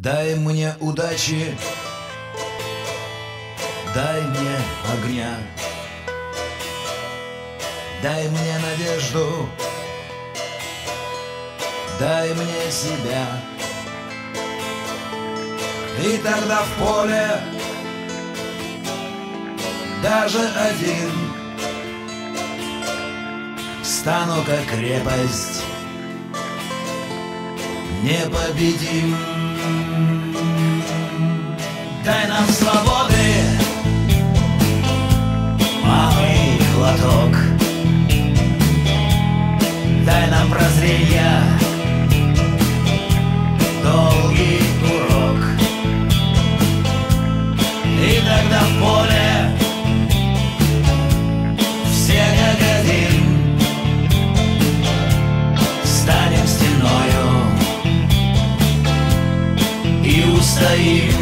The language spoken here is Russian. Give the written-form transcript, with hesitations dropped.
Дай мне удачи, дай мне огня, дай мне надежду, дай мне себя. И тогда в поле даже один стану как крепость, непобедим. Дай нам свободы, малый глоток, дай нам прозрения, долгий урок. И тогда в поле все как один станем стеною и устоим.